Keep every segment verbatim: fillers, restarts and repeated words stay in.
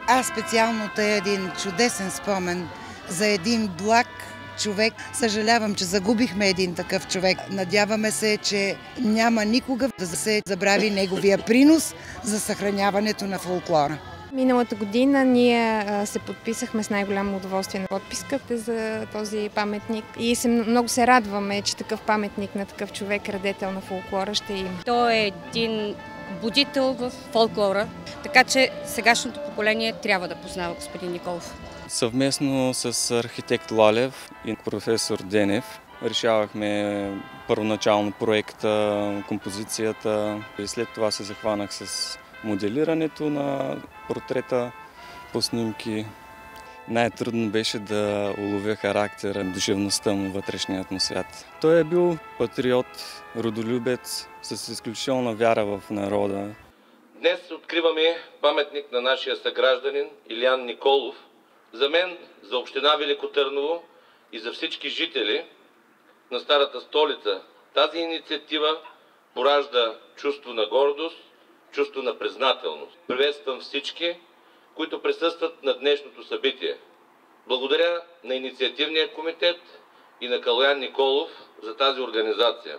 Аз специално тая един чудесен спомен за един благ човек. Съжалявам, че загубихме един такъв човек. Надяваме се, че няма никога да се забрави неговия принос за съхраняването на фолклора. Миналата година ние се подписахме с най-голямо удоволствие на подписката за този паметник и се, много се радваме, че такъв паметник на такъв човек, радетел на фолклора, ще има. Той е един будител в фолклора, така че сегашното поколение трябва да познава господин Николов. Съвместно с архитект Лалев и професор Денев решавахме първоначално проекта, композицията и след това се захванах с моделирането на портрета по снимки. Най-трудно беше да уловя характера, душевността му, вътрешният му свят. Той е бил патриот, родолюбец, с изключителна вяра в народа. Днес откриваме паметник на нашия съгражданин Илиян Николов. За мен, за община Велико Търново и за всички жители на старата столица, тази инициатива поражда чувство на гордост, чувство на признателност. Приветствам всички, които присъстват на днешното събитие. Благодаря на инициативния комитет и на Калоян Николов за тази организация.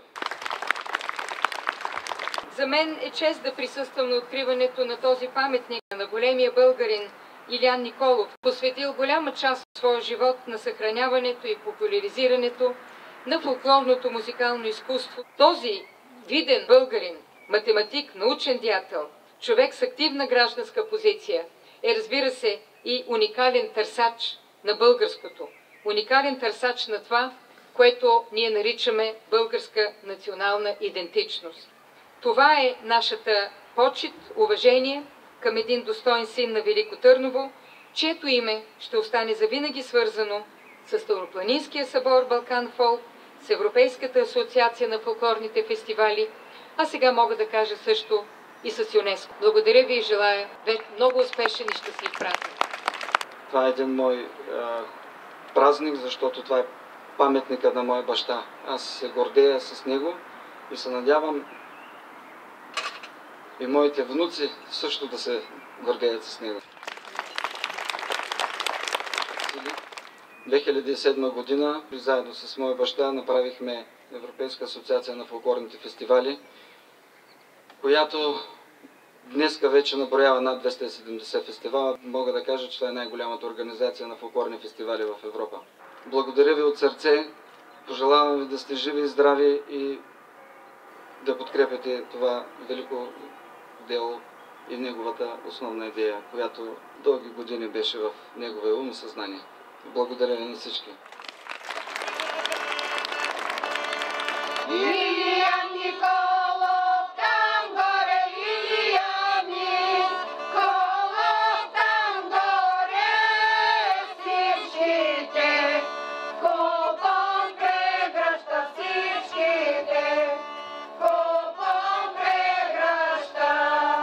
За мен е чест да присъствам на откриването на този паметник на големия българин Илиян Николов, посветил голяма част от своя живот на съхраняването и популяризирането на фолклорното музикално изкуство. Този виден българин, математик, научен деятел, човек с активна гражданска позиция, е, разбира се, и уникален търсач на българското. Уникален търсач на това, което ние наричаме българска национална идентичност. Това е нашата почит, уважение към един достоен син на Велико Търново, чието име ще остане завинаги свързано с Ставропланинския събор Балкан Фолк, с Европейската асоциация на фолклорните фестивали, а сега мога да кажа също и с ЮНЕСКО. Благодаря ви и желая много успешен и щастлив празник. Това е един мой е, празник, защото това е паметника на моя баща. Аз се гордея с него и се надявам и моите внуци също да се гордеят с него. две хиляди и седма година, заедно с моя баща, направихме Европейска асоциация на фолклорните фестивали, която днеска вече наброява над двеста и седемдесет фестивала. Мога да кажа, че това е най-голямата организация на фолклорни фестивали в Европа. Благодаря ви от сърце, пожелавам ви да сте живи и здрави и да подкрепяте това велико дело и неговата основна идея, която дълги години беше в неговия ум и съзнание. Благодаря ви на всички. Илиян Николов, там горе, Илияни, Колов, там горе, всичките, купон прегръща всичките, купон прегръща.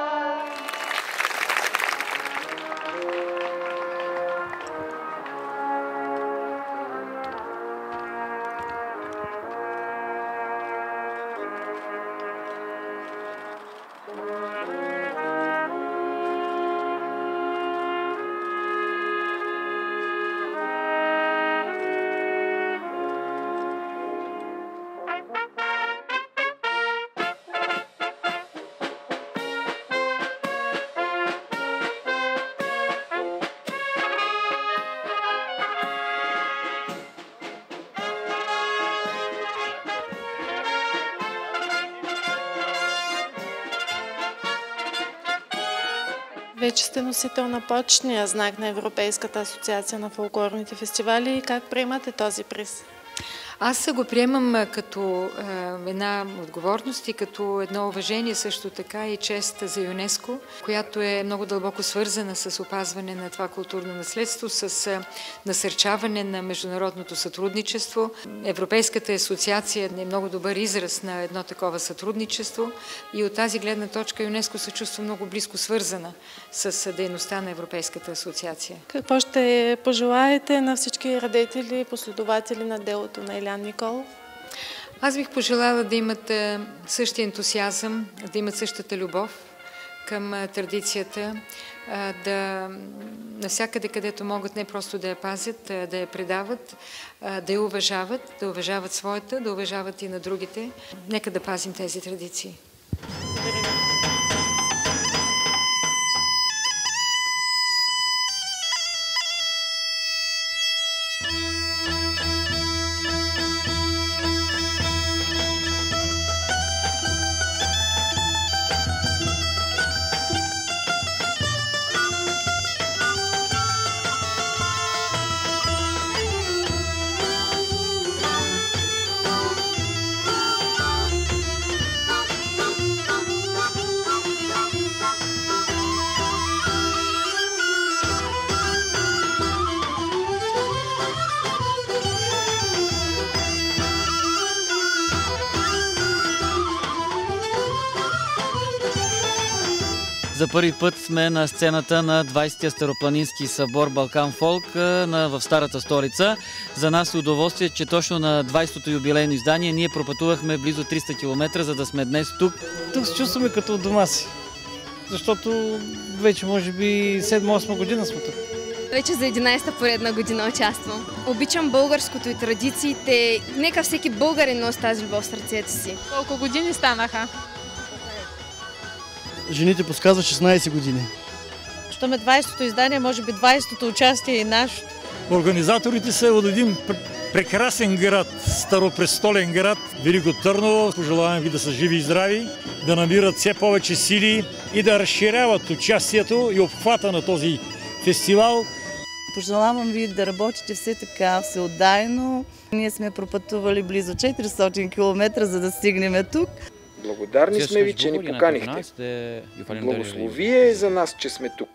Вече сте носител на почетния знак на Европейската асоциация на фолклорните фестивали. Как приемате този приз? Аз го приемам като е, една отговорност и като едно уважение също така и чест за ЮНЕСКО, която е много дълбоко свързана с опазване на това културно наследство, с е, насърчаване на международното сътрудничество. Европейската асоциация е много добър израз на едно такова сътрудничество и от тази гледна точка ЮНЕСКО се чувства много близко свързана с дейността на Европейската асоциация. Какво ще пожелаете на всички радетели и последователи на делото на Илиян Николов? Аз бих пожелала да имат същия ентусиазъм, да имат същата любов към традицията, да навсякъде, където могат не просто да я пазят, да я предават, да я уважават, да уважават своята, да уважават и на другите. Нека да пазим тези традиции. За първи път сме на сцената на двайсетия Старопланински събор Балкан Фолк в Старата столица. За нас е удоволствие, че точно на двайсетото юбилейно издание ние пропътувахме близо триста километра, за да сме днес тук. Тук се чувстваме като от дома си, защото вече може би седма-осма година сме тук. Вече за единайсета поредна година участвам. Обичам българското и традициите. Нека всеки българин носи тази любов в сърцето си. Колко години станаха? Жените подсказват шестнайсет години. Щом е двайсетото издание, може би двайсетото участие и нашето. Организаторите са от един прекрасен град, старопрестолен град, Велико Търново. Пожелавам ви да са живи и здрави, да намират все повече сили и да разширяват участието и обхвата на този фестивал. Пожелавам ви да работите все така всеотдайно. Ние сме пропътували близо четиристотин километра, за да стигнем тук. Благодарни сме ви, че ни поканихте. Благословие е за нас, че сме тук.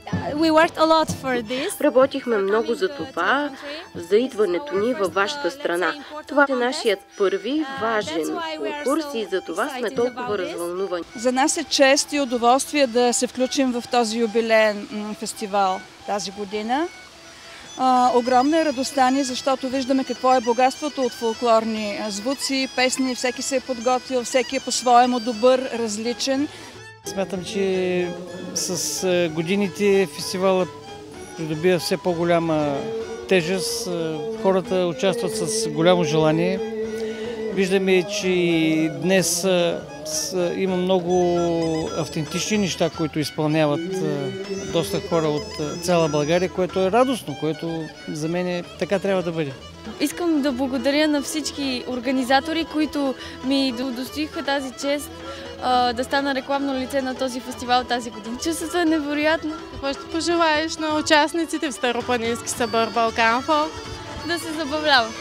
Работихме много за това, за идването ни във вашата страна. Това е нашият първи важен конкурс и за това сме толкова развълнувани. За нас е чест и удоволствие да се включим в този юбилеен фестивал тази година. Uh, огромна е радостта ни, защото виждаме какво е богатството от фолклорни звуци, песни, всеки се е подготвил, всеки е по-своему добър, различен. Смятам, че с годините фестивалът придобива все по-голяма тежест. Хората участват с голямо желание. Виждаме, че днес има много автентични неща, които изпълняват доста хора от цяла България, което е радостно, което за мен е, така трябва да бъде. Искам да благодаря на всички организатори, които ми удостоиха тази чест да стана рекламно лице на този фестивал тази година. Чувството е невероятно. Какво ще пожелаеш на участниците в Старопланински събор Балкан Фолк? Да се забавляват.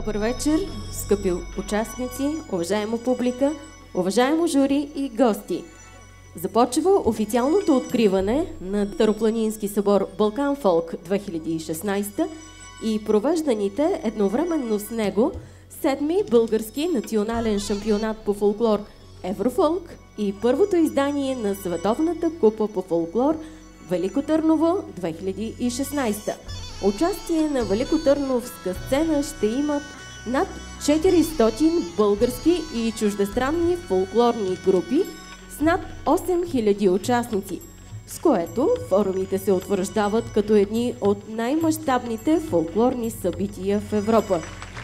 Добър вечер, скъпи участници, уважаема публика, уважаемо жури и гости. Започва официалното откриване на Старопланински събор Балкан Фолк две хиляди и шестнадесета и провежданите едновременно с него седми български национален шампионат по фолклор Еврофолк и първото издание на Световната купа по фолклор Велико Търново две хиляди и шестнадесета. Участие на великотърновска сцена ще имат над четиристотин български и чуждестранни фолклорни групи с над осем хиляди участници, с което форумите се утвърждават като едни от най-мащабните фолклорни събития в Европа.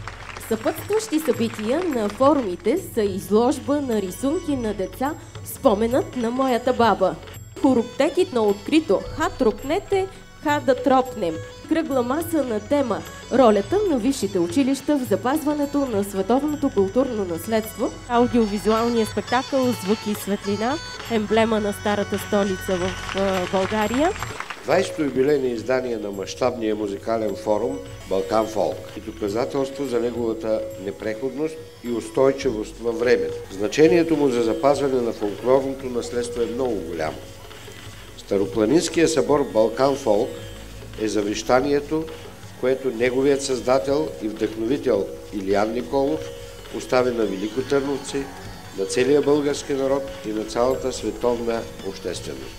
Съпътстващи събития на форумите са изложба на рисунки на деца "Споменът на моята баба", хороптекит на открито "Ха трупнете, ха да тропнем", кръгла маса на тема "Ролята на висшите училища в запазването на световното културно наследство", аудиовизуалния спектакъл "Звук и светлина", емблема на старата столица в България. двадесето юбилейно издание на мащабния музикален форум Балкан Фолк и доказателство за неговата непреходност и устойчивост във времето. Значението му за запазване на фолклорното наследство е много голямо. Старопланинския събор Балкан Фолк е завещанието, което неговият създател и вдъхновител Илиян Николов остави на великотърновци, на целия български народ и на цялата световна общественост.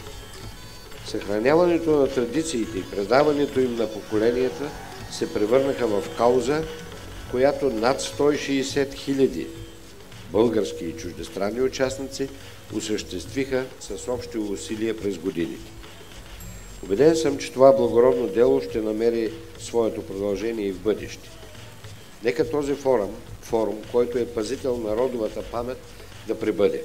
Съхраняването на традициите и предаването им на поколенията се превърнаха в кауза, която над сто и шейсет хиляди български и чуждестранни участници осъществиха с общи усилия през годините. Убеден съм, че това благородно дело ще намери своето продължение и в бъдеще. Нека този форум, форум, който е пазител на родовата памет, да пребъде.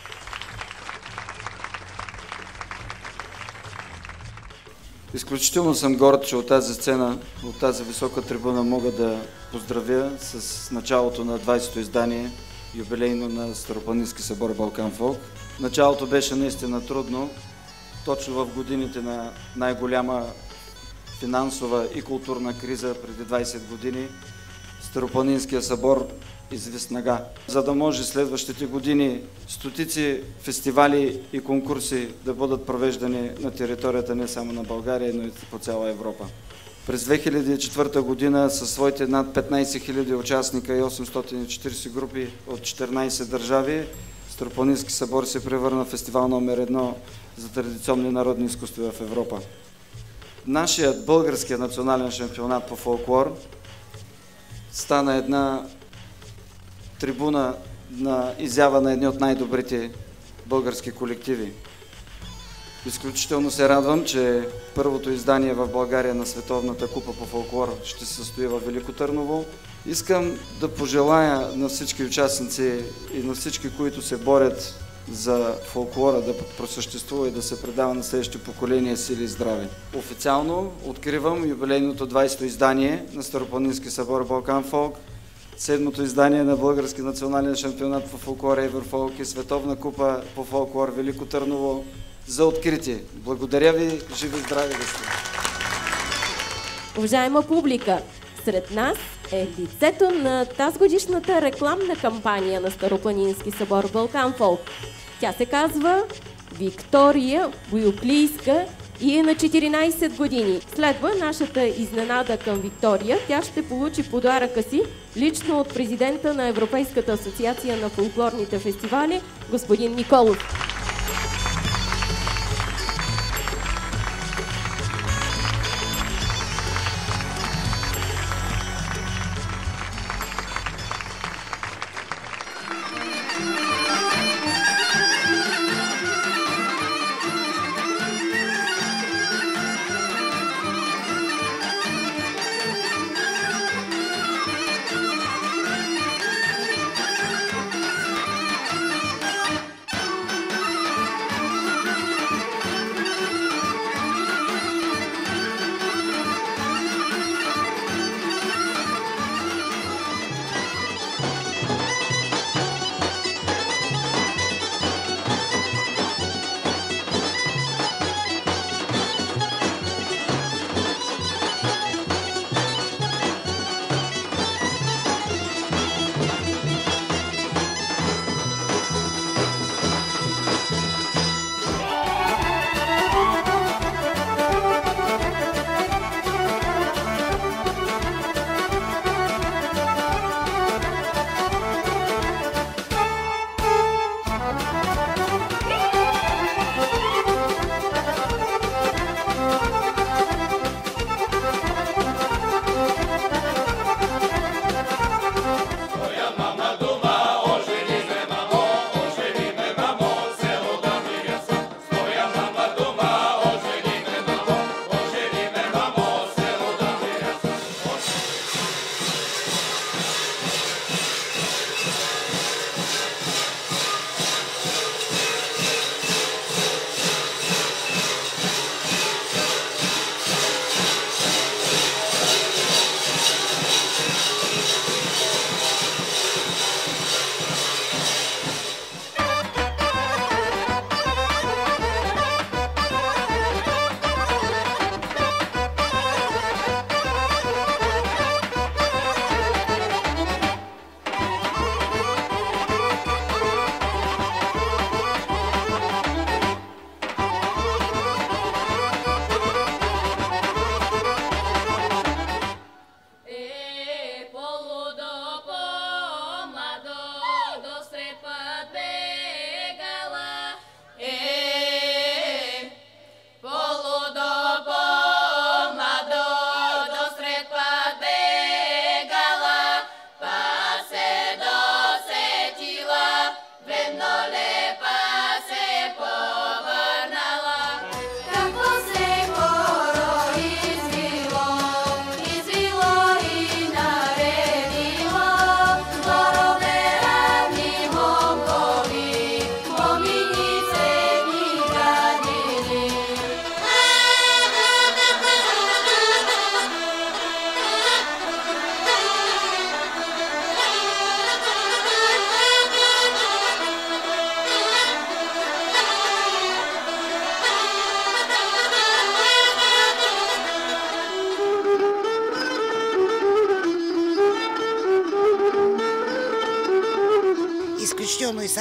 Изключително съм горд, че от тази сцена, от тази висока трибуна мога да поздравя с началото на двадесето издание, юбилейно на Старопланински събор Балкан Фолк. Началото беше наистина трудно, точно в годините на най-голяма финансова и културна криза преди двадесет години. Старопланинския събор изви снага, за да може следващите години стотици фестивали и конкурси да бъдат провеждани на територията не само на България, но и по цяла Европа. През две хиляди и четвърта година със своите над петнадесет хиляди участника и осемстотин и четиридесет групи от четиринадесет държави, Старопланински събор се превърна в фестивал номер едно за традиционни народни изкуства в Европа. Нашият българския национален шампионат по фолклор стана една трибуна на изява на едни от най-добрите български колективи. Изключително се радвам, че първото издание в България на Световната купа по фолклор ще се състои в Велико Търново. Искам да пожелая на всички участници и на всички, които се борят за фолклора да просъществува и да се предава на следващите поколения, сили и здраве. Официално откривам юбилейното двадесето издание на Старопланински събор Балкан Фолк, седмото издание на Български национален шампионат по фолклор Еврофолк и Световна купа по фолклор Велико Търново за откритие. Благодаря ви, живи и здрави да сте! Уважаема публика, сред нас е лицето на тазгодишната рекламна кампания на Старопланински събор Балкан Фолк. Тя се казва Виктория Боюклийска и е на четиринадесет години. Следва нашата изненада към Виктория. Тя ще получи подаръка си лично от президента на Европейската асоциация на фолклорните фестивали, господин Николов.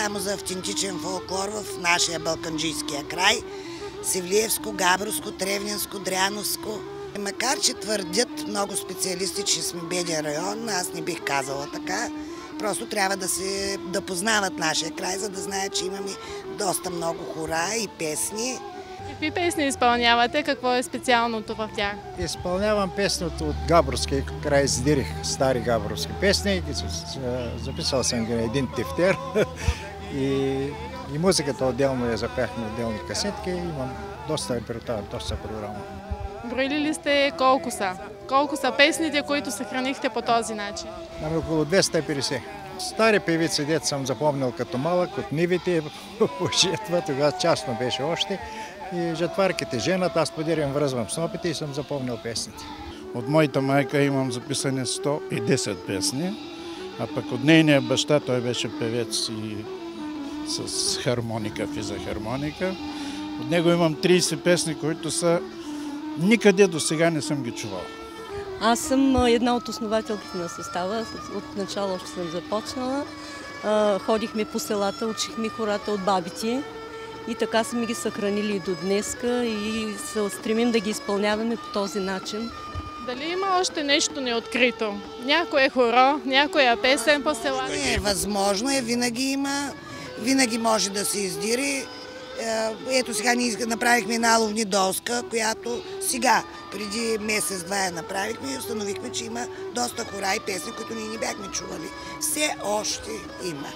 само за автентичен фолклор в нашия балканджийския край. Севлиевско, Габровско, Тревненско, Дряновско. Макар че твърдят много специалисти, че сме беден район, аз не бих казала така. Просто трябва да, се, да познават нашия край, за да знаят, че имаме доста много хора и песни. Какви песни изпълнявате? Какво е специалното в тях? Изпълнявам песните от Габровския край, издирих стари габровски песни. Записал съм ги на един тефтер и, и музиката отделно я запях на отделни касетки. Имам доста репертуар, доста програма. Броили ли сте колко са? Колко са песните, които съхранихте по този начин? Ами около двеста и петдесет. Стари певици, дето съм запомнил като малък, от нивите по жетва, тогава частно беше още. И жетварките женат, аз подирам, връзвам снопите и съм запомнил песните. От моята майка имам записани сто и десет песни, а пък от нейния баща, той беше певец и с хармоника, физахармоника. От него имам трийсет песни, които са никъде до сега не съм ги чувал. Аз съм една от основателките на състава. От начало още съм започнала. Ходихме по селата, учихме хората от бабите и така сме ги съхранили и до днеска и се стремим да ги изпълняваме по този начин. Дали има още нещо неоткрито? Някое хоро, някоя песен по селата? Не, възможно е, винаги има, винаги може да се издири. Ето сега ние направихме една ловнидолска, която сега, преди месец-два я направихме и установихме, че има доста хора и песни, които ние не бяхме чували. Все още има.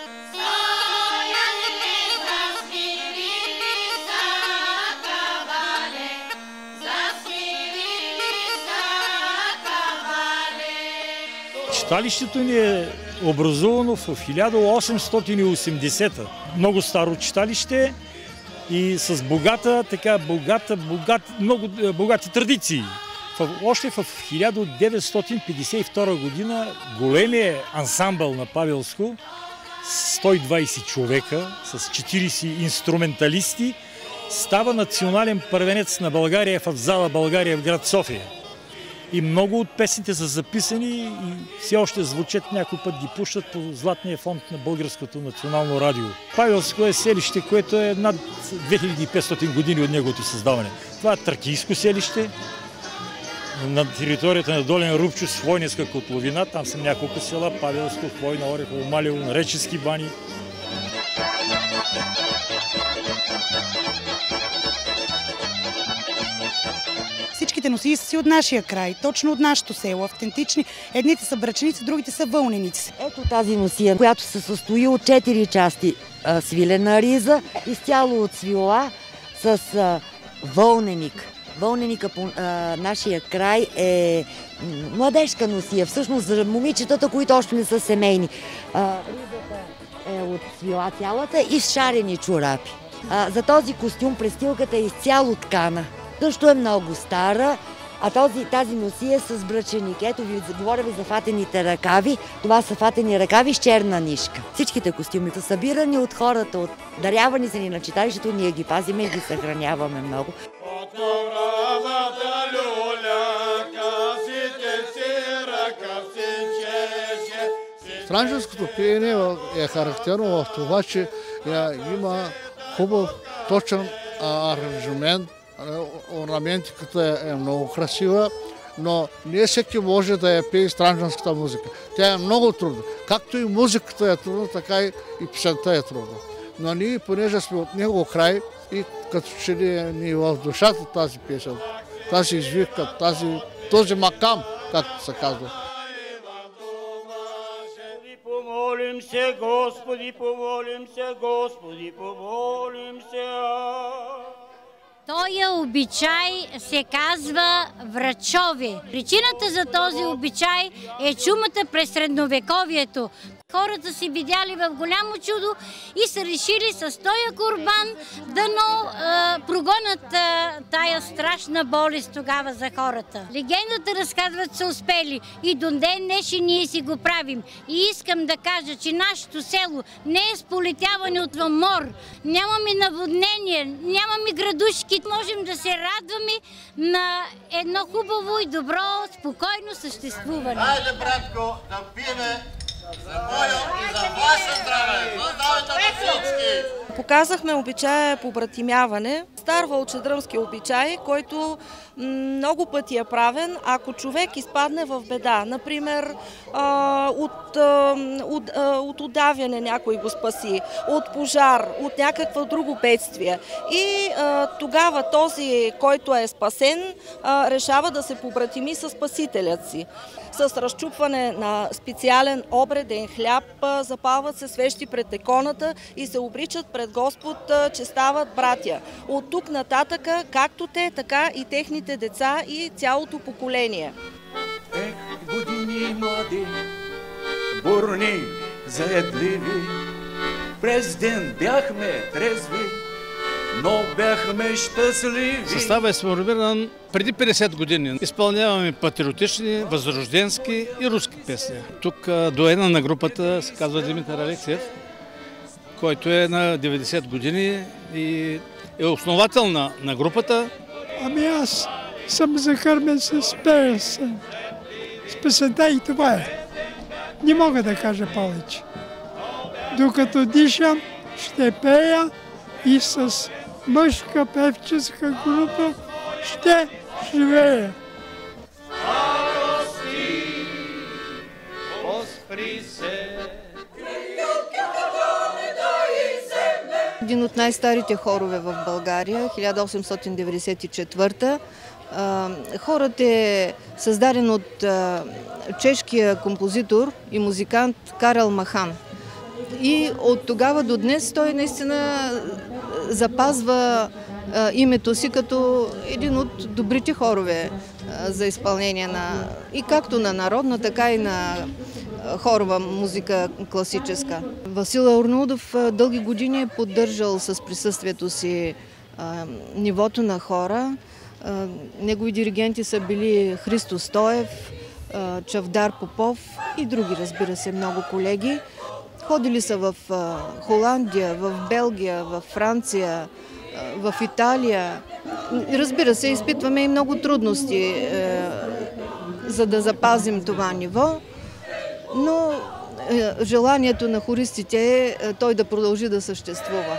Читалището ни е образувано в хиляда осемстотин и осемдесета. Много старо читалище и с богата, така, богата, богат, много богати традиции. В, още в хиляда деветстотин петдесет и втора година големия ансамбъл на Павелско, сто и двайсет човека с четирийсет инструменталисти, става национален първенец на България в зала България в град София. И много от песните са записани и все още звучат, някой път ги пущат по Златния фонд на Българското национално радио. Павелско е селище, което е над две хиляди и петстотин години от неговото създаване. Това е тракийско селище на територията на Долен Рубчо с Хвойненска котловина. Там са няколко села, Павелско, Хвойна, Орехово, Малево, Речески бани. Всичките носии са си от нашия край, точно от нашето село, автентични. Едните са браченици, другите са вълненици. Ето тази носия, която се състои от четири части а, свилена риза, изцяло от свила с а, вълненик. Вълненика по а, нашия край е младежка носия, всъщност за момичетата, които още не са семейни. А, ризата е от свила цялата и с шарени чорапи. А, за този костюм престилката е изцяло ткана. Също е много стара, а този, тази носия е с бръченик. Ето ви, говоря ви за фатените ръкави. Това са фатени ръкави с черна нишка. Всичките костюми са събирани от хората, от дарявани са ни на читалището, ние ги пазиме и ги съхраняваме много. Странджанското пеене е характерно в това, че има хубав, точен аранжимент. Орнаментиката е много красива, но не всеки може да я пее странджанската музика. Тя е много трудна. Както и музиката е трудна, така и песента е трудна. Но ние, понеже сме от него край и като че ли ни в душата тази песен, тази извивка, тази, този макам, както се казва. Помолим се, Господи, помолим се, Господи, помолим се. Тоя обичай се казва врачове. Причината за този обичай е чумата през средновековието. Хората си видяли в голямо чудо и са решили с тоя курбан да но, а, прогонят а, тая страшна болест тогава за хората. Легендата разказват са успели и до ден днешен ние си го правим. И искам да кажа, че нашето село не е сполетяване от мор, нямаме наводнение, нямаме градушки. Можем да се радваме на едно хубаво и добро, спокойно съществуване. Хайде, братко, да пиеме Показахме обичая побратимяване, стар вълчедръмски обичай, който много пъти е правен, ако човек изпадне в беда. Например, от, от, от удавяне някой го спаси, от пожар, от някакво друго бедствие. И тогава този, който е спасен, решава да се побратими с спасителят си. С разчупване на специален обреден хляб запалват се свещи пред иконата и се обричат пред Господ, че стават братя. От тук нататъка, както те, така и техните деца и цялото поколение. Ех, години млади, бурни, заедливи, през ден бяхме трезви, но бяхме щастливи. Съставът е сформиран преди петдесет години. Изпълняваме патриотични, възрожденски и руски песни. Тук доена на групата се казва Димитър Алексиев, който е на деветдесет години и е основател на, на групата. Ами аз съм закърмен с песен. С песента и това е. Не мога да кажа повече. Докато дишам, ще пея и с мъжка певческа група ще живея. Един от най-старите хорове в България, хиляда осемстотин деветдесет и четвърта. Хорът е създаден от чешкия композитор и музикант Карел Махан. И от тогава до днес той наистина запазва името си като един от добрите хорове за изпълнение на и както на народна, така и на хорова музика класическа. Васил Арнаудов дълги години е поддържал с присъствието си нивото на хора. Негови диригенти са били Христо Стоев, Чавдар Попов и други, разбира се, много колеги. Ходили са в Холандия, в Белгия, в Франция, в Италия. Разбира се, изпитваме и много трудности, за да запазим това ниво, но желанието на хористите е той да продължи да съществува.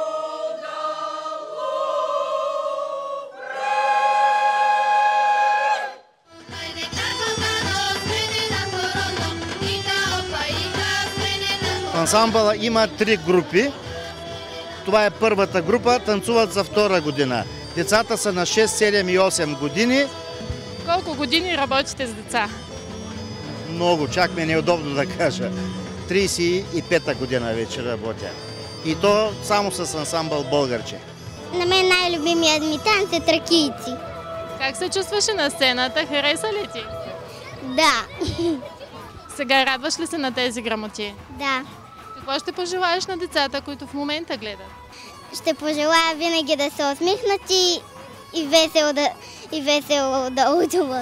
Ансамбъла има три групи. Това е първата група, танцуват за втора година. Децата са на шест, седем и осем години. Колко години работите с деца? Много, чак ми е неудобно да кажа. тридесет и пета година вече работя. И то само с ансамбъл Българче. На мен най-любимият ми танц е тракийци. Как се чувстваше на сцената? Хареса ли ти? Да. Сега радваш ли се на тези грамоти? Да. Какво ще пожелаеш на децата, които в момента гледат? Ще пожелая винаги да се усмихнат и, и весело да, и весело да учуват.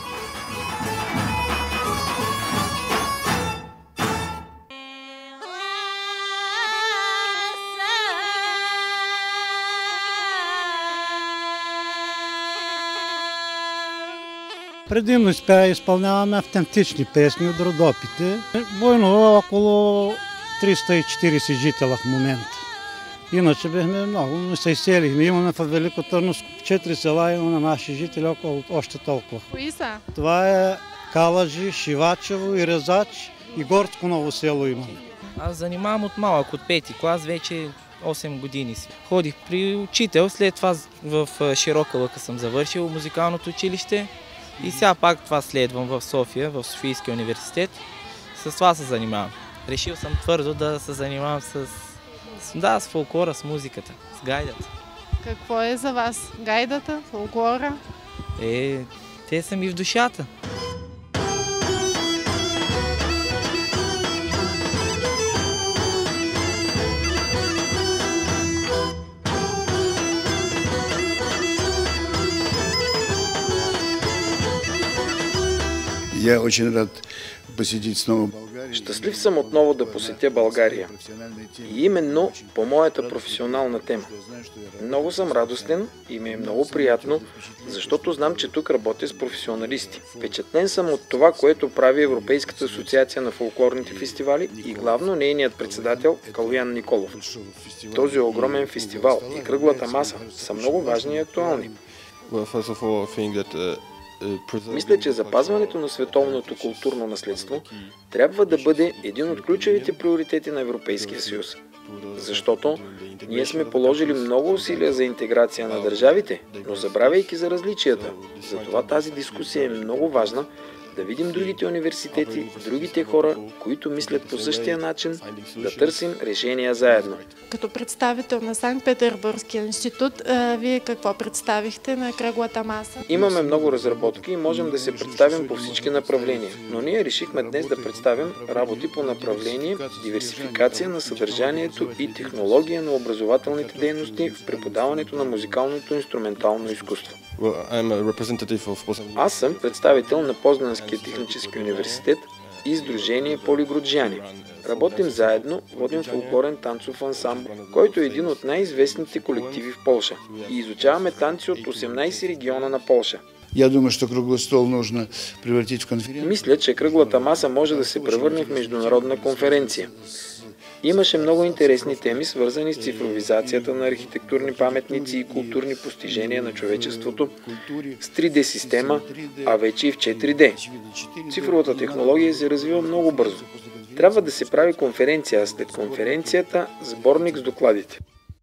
Предимно изпълняваме автентични песни от Родопите. Войно е около триста и четиридесет жителя в момента. Иначе бяхме много, но се изселихме. Имаме в Велико Търновско четири села, имаме наши жители около още толкова. Кои са? Това е Калажи, Шивачево и Резач и Горско ново село имаме. Аз занимавам от малък, от пети клас, вече осем години си. Ходих при учител, след това в Широка лъка съм завършил музикалното училище. И сега пак това следвам в София, в Софийския университет. С това се занимавам. Решил съм твърдо да се занимавам с, да, с фолклора, с музиката, с гайдата. Какво е за вас гайдата, фолклора? Е, те са ми в душата. Я очень рад посетить снова Болгарию. Щастлив съм отново да посетя България. И именно по моята професионална тема. Много съм радостен и ми е много приятно, защото знам, че тук работя с професионалисти. Впечатлен съм от това, което прави Европейската асоциация на фолклорните фестивали и главно нейният председател Калуян Николов. Този огромен фестивал и кръглата маса са много важни и актуални. Мисля, че запазването на световното културно наследство трябва да бъде един от ключовите приоритети на Европейския съюз. Защото ние сме положили много усилия за интеграция на държавите, но забравяйки за различията. Затова тази дискусия е много важна, да видим другите университети, другите хора, които мислят по същия начин, да търсим решения заедно. Като представител на Санкт-Петербургския институт, вие какво представихте на кръглата маса? Имаме много разработки и можем да се представим по всички направления, но ние решихме днес да представим работи по направление диверсификация на съдържанието и технология на образователните дейности в преподаването на музикалното инструментално изкуство. Аз съм представител на Познанския технически университет и Сдружение Полигруджани. Работим заедно, водим фолклорен танцов ансамбъл, който е един от най-известните колективи в Полша. И изучаваме танци от осемнайсет региона на Полша. Я думаю, что круглый стол нужно превратить в конференцию. Мисля, че кръглата маса може да се превърне в международна конференция. Имаше много интересни теми, свързани с цифровизацията на архитектурни паметници и културни постижения на човечеството, с три Д система, а вече и в четири Д. Цифровата технология се развива много бързо. Трябва да се прави конференция, а след конференцията сборник с докладите.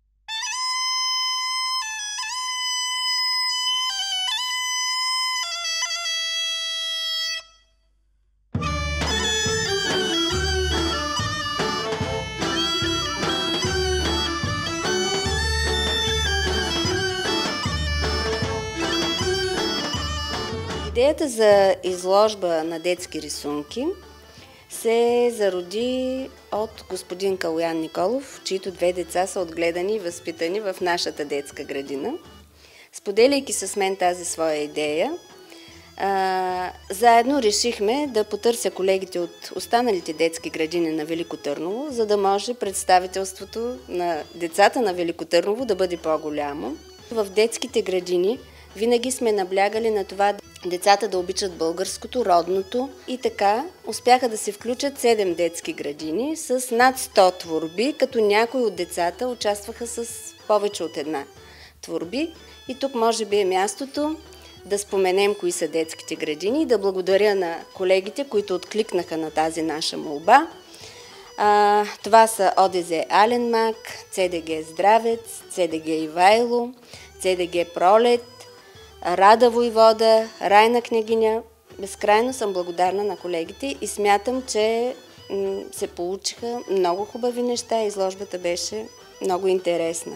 Идеята за изложба на детски рисунки се зароди от господин Калуян Николов, чието две деца са отгледани и възпитани в нашата детска градина. Споделяйки с мен тази своя идея, а, заедно решихме да потърся колегите от останалите детски градини на Велико Търново, за да може представителството на децата на Велико Търново да бъде по-голямо. В детските градини винаги сме наблягали на това децата да обичат българското, родното, и така успяха да се включат седем детски градини с над сто творби, като някои от децата участваха с повече от една творби. И тук може би е мястото да споменем кои са детските градини и да благодаря на колегите, които откликнаха на тази наша молба. А, това са О Д З Аленмак, Ц Д Г Здравец, Ц Д Г Ивайло, Ц Д Г Пролет, Рада Войвода, Райна княгиня. Безкрайно съм благодарна на колегите и смятам, че се получиха много хубави неща и изложбата беше много интересна.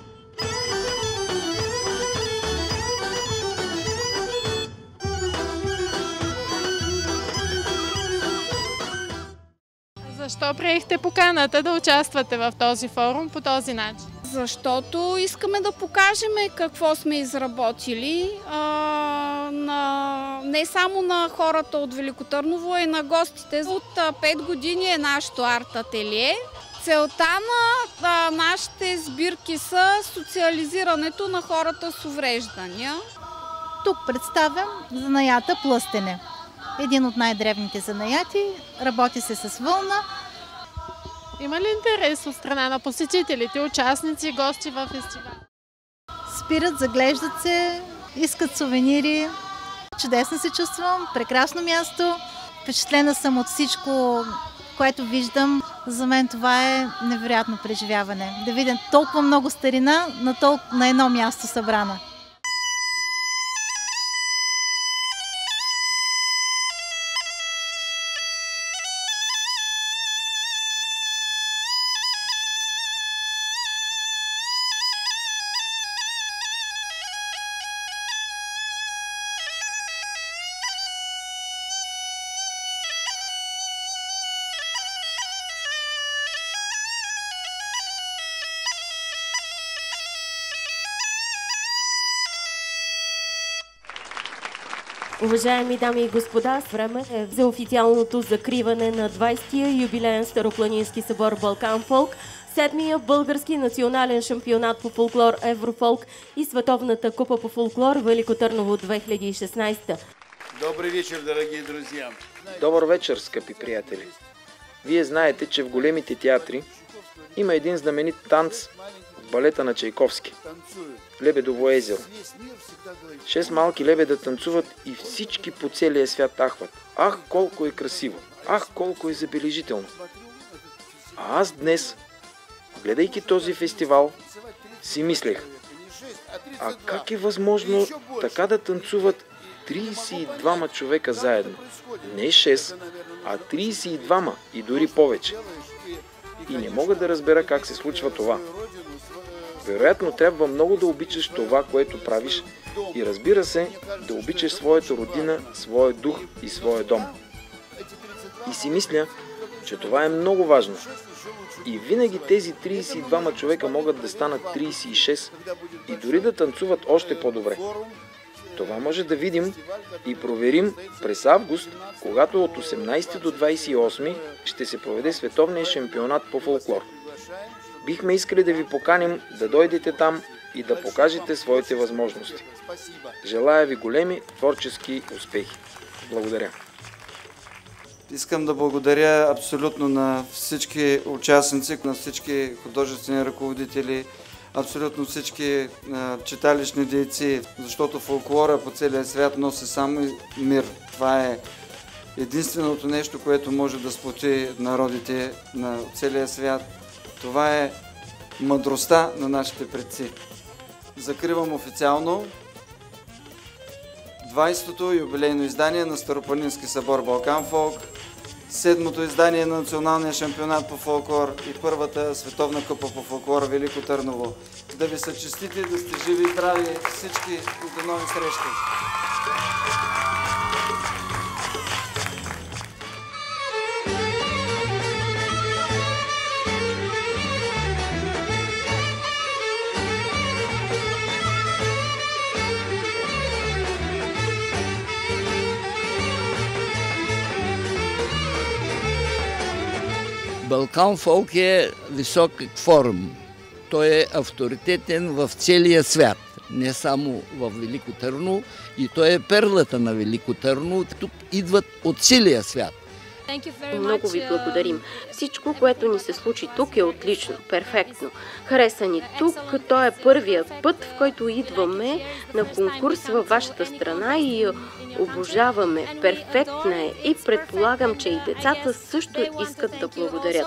Защо приехте поканата да участвате в този форум по този начин? Защото искаме да покажем какво сме изработили а, на, не само на хората от Велико Търново, а и на гостите. От пет години е нашето арт-ателие. Целта на а, нашите сбирки са социализирането на хората с увреждания. Тук представям занаята плъстене. Един от най-древните занаяти, работи се с вълна. Има ли интерес от страна на посетителите, участници, гости във фестивал? Спират, заглеждат се, искат сувенири. Чудесно се чувствам, прекрасно място. Впечатлена съм от всичко, което виждам. За мен това е невероятно преживяване. Да видя толкова много старина на, толкова, на едно място събрана. Уважаеми дами и господа, време е за официалното закриване на двайсетия юбилеен Старопланински събор Балкан Фолк, седмия български национален шампионат по фолклор Еврофолк и Световната купа по фолклор Велико Търново две хиляди и шестнайсета. Добър вечер, драги друзья! Добър вечер, скъпи приятели! Вие знаете, че в големите театри има един знаменит танц в балета на Чайковски – Лебедово езеро. Шест малки лебеда танцуват и всички по целия свят ахват. Ах, колко е красиво! Ах, колко е забележително! А аз днес, гледайки този фестивал, си мислех, а как е възможно така да танцуват трийсет и двама човека заедно? Не шест, а трийсет и двама и дори повече. И не мога да разбера как се случва това. Вероятно трябва много да обичаш това, което правиш и разбира се, да обичаш своята родина, своя дух и своя дом. И си мисля, че това е много важно. И винаги тези трийсет и двама човека могат да станат трийсет и шест и дори да танцуват още по-добре. Това може да видим и проверим през август, когато от осемнайсети до двайсет и осми ще се проведе световния шампионат по фолклор. Бихме искали да ви поканим да дойдете там и да покажете своите възможности. Желая ви големи творчески успехи. Благодаря. Искам да благодаря абсолютно на всички участници, на всички художествени ръководители, абсолютно всички а, читалищни дейци, защото фолклора по целия свят носи само мир. Това е единственото нещо, което може да сплоти народите на целия свят. Това е мъдростта на нашите предци. Закривам официално двайсетото юбилейно издание на Старопланински събор Балкан Фолк, седмото издание на Националния шампионат по фолклор и първата световна купа по фолклор Велико Търново. Да ви са честити, да сте живи и здрави всички и до нови срещи! Балкан Фолк е висок форум. Той е авторитетен в целия свят, не само в Велико Търново, и той е перлата на Велико Търново. Тук идват от целия свят. Много ви благодарим. Всичко, което ни се случи тук, е отлично, перфектно. Хареса ни тук. То е първият път, в който идваме на конкурс във вашата страна и обожаваме. Перфектна е и предполагам, че и децата също искат да благодарят.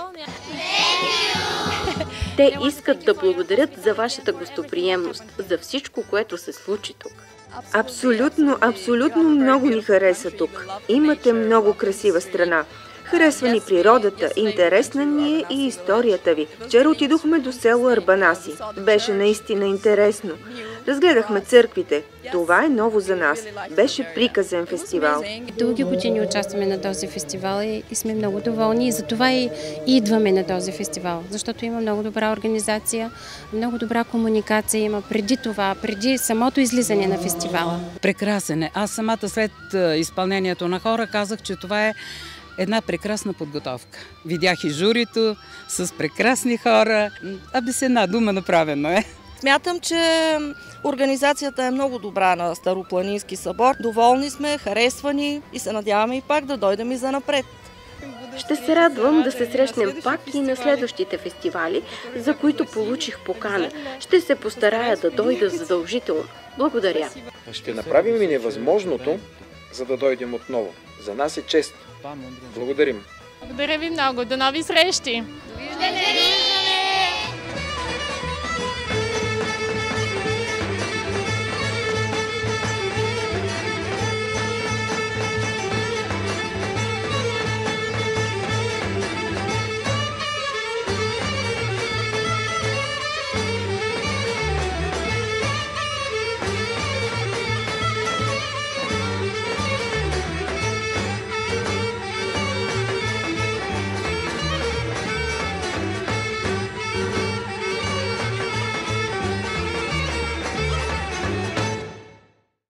Те искат да благодарят за вашата гостоприемност, за всичко, което се случи тук. Абсолютно, абсолютно много ни хареса тук. Имате много красива страна. Харесва ни природата, интересна ни е и историята ви. Вчера отидохме до село Арбанаси. Беше наистина интересно. Разгледахме църквите. Това е ново за нас. Беше приказен фестивал. Дълги години участваме на този фестивал и сме много доволни. И затова и идваме на този фестивал. Защото има много добра организация, много добра комуникация има преди това, преди самото излизане на фестивала. Прекрасен е. Аз самата след изпълнението на хора казах, че това е една прекрасна подготовка. Видях и журито с прекрасни хора. Аби с една дума направено е. Смятам, че организацията е много добра на Старопланински събор. Доволни сме, харесвани и се надяваме и пак да дойдем и занапред. Ще се радвам да се срещнем пак и на следващите фестивали, за които получих покана. Ще се постарая да дойда задължително. Благодаря. Ще направим и невъзможното, за да дойдем отново. За нас е чест. Благодарим. Благодаря ви много. До нови срещи! Довиждане!